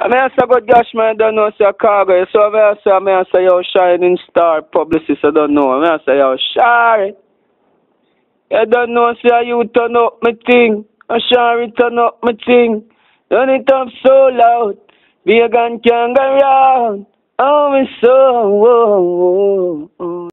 I mean, I say good gosh, man, I don't know, say cargo. So I say, yo, shining star publicist, I don't know. I say, yo, Shari. I don't know, say, you turn up my thing. I Shari turn up my thing. Turn it up so loud. Vegan can't go round. Oh, me so, whoa, whoa.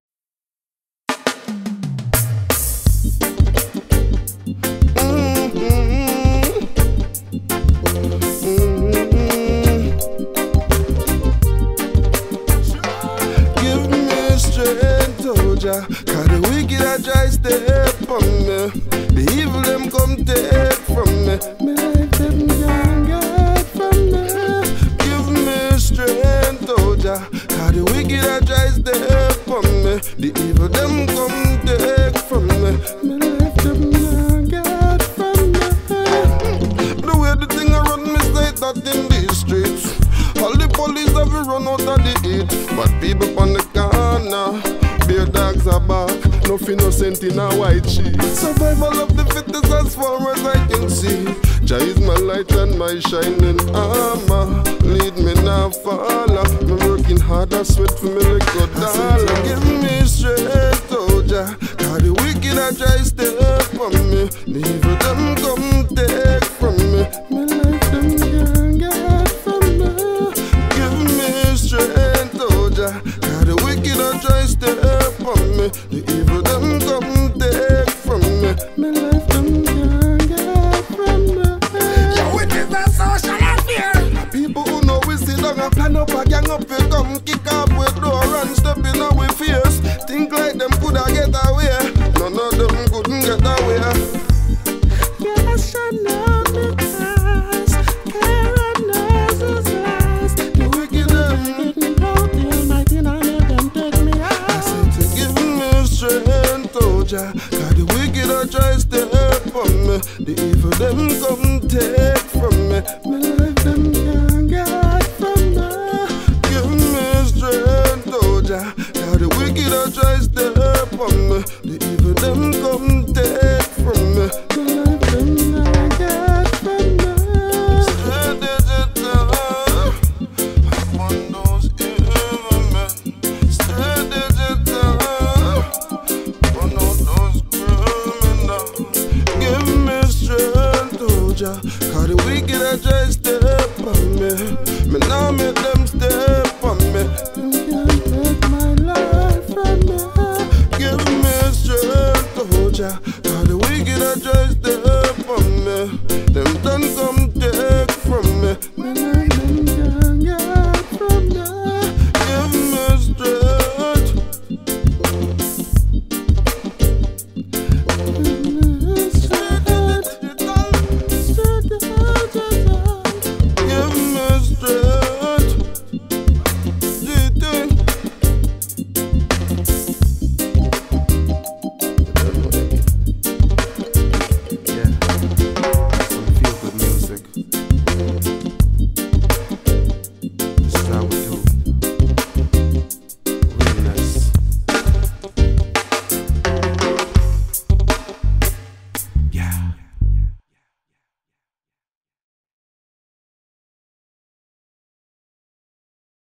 Cause the wicked a try step from me. The evil them come take from me. Me life them can't get from me. Give me strength, oh Jah. Cause the wicked a try step from me. The evil them come take from me. Me life them can't get from me. The way the thing I run, me say that in the streets. All the police have run out of the heat. But people on the corner, bear dogs are back, no innocent in a white sheet. Survival of the fittest as far as I can see. Jah is my light and my shining armor. Lead me now, follow. Me working hard, I sweat for me like a dollar. Give me strength, oh Jah. Cause the wicked a try step from me. The evil them come take from me. Me life them can't get from me. Give me strength, oh Jah. Cause the wicked a try step from me. The evil them come take from me. Me life them can't get from me. Yo, it is a social affair. People who know we sit down and plan up a gang up.